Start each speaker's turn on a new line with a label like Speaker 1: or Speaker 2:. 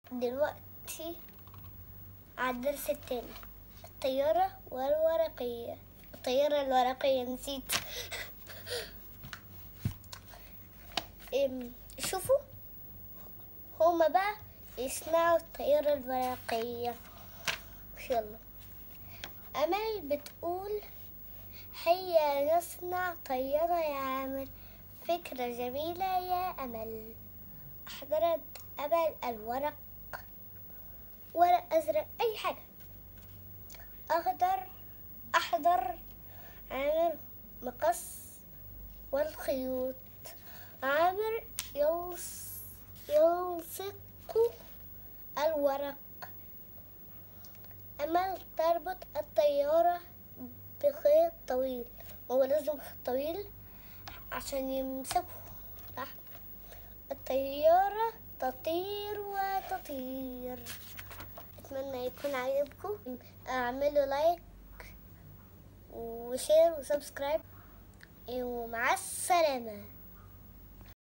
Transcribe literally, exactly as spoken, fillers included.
Speaker 1: دلوقتي على الدرس التاني، الطيارة والورقية. الطيارة الورقية نسيت. شوفوا هما بقى يصنعوا الطيارة الورقية. يلا، أمل بتقول هيا نصنع طيارة يا عامر. فكرة جميلة يا أمل. أحضرت أمل الورق، ورق أزرق، أي حاجة. أخضر أحضر عامر مقص والخيوط. عامر يلص يلصق الورق. أمل تربط الطيارة بخيط طويل، هو لازم خيط طويل عشان يمسكه. صح. الطيارة تطير وتطير. أتمنى يكون عجبكم. اعملوا لايك وشير وسبسكرايب، ومع السلامة.